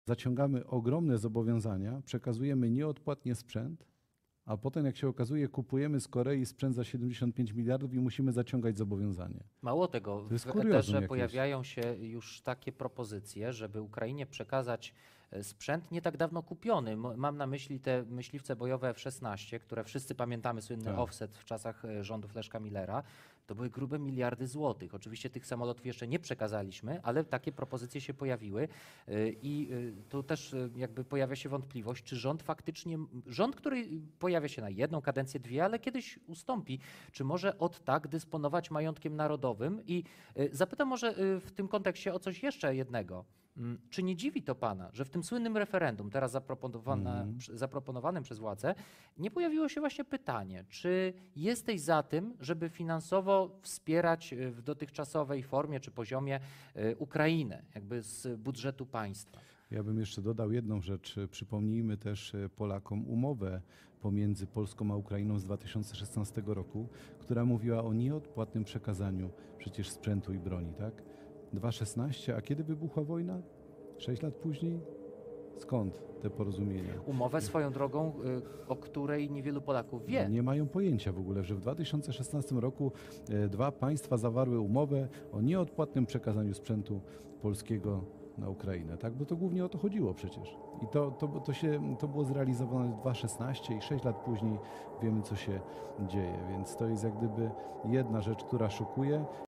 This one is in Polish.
zaciągamy ogromne zobowiązania, przekazujemy nieodpłatnie sprzęt, a potem, jak się okazuje, kupujemy z Korei sprzęt za 75 miliardów i musimy zaciągać zobowiązanie. Mało tego, To jest w kuriozum eterze jakieś. pojawiają się już takie propozycje, żeby Ukrainie przekazać sprzęt nie tak dawno kupiony. Mam na myśli te myśliwce bojowe F-16, które wszyscy pamiętamy, słynny Tak. offset w czasach rządów Leszka Millera. To były grube miliardy złotych. Oczywiście tych samolotów jeszcze nie przekazaliśmy, ale takie propozycje się pojawiły i tu też jakby pojawia się wątpliwość, czy rząd faktycznie, rząd, który pojawia się na jedną kadencję, dwie, ale kiedyś ustąpi, czy może od tak dysponować majątkiem narodowym? I zapytam może w tym kontekście o coś jeszcze jednego. Czy nie dziwi to pana, że w tym słynnym referendum, teraz zaproponowanym przez władze, nie pojawiło się właśnie pytanie, czy jesteś za tym, żeby finansowo wspierać w dotychczasowej formie czy poziomie Ukrainę, jakby z budżetu państwa? Ja bym jeszcze dodał jedną rzecz. Przypomnijmy też Polakom umowę pomiędzy Polską a Ukrainą z 2016 roku, która mówiła o nieodpłatnym przekazaniu przecież sprzętu i broni, tak? 2016, a kiedy wybuchła wojna? 6 lat później? Skąd te porozumienia? Umowę swoją drogą, o której niewielu Polaków wie. Nie mają pojęcia w ogóle, że w 2016 roku dwa państwa zawarły umowę o nieodpłatnym przekazaniu sprzętu polskiego na Ukrainę, tak? Bo to głównie o to chodziło przecież. I to było zrealizowane w 2016 i 6 lat później wiemy, co się dzieje. Więc to jest jak gdyby jedna rzecz, która szokuje.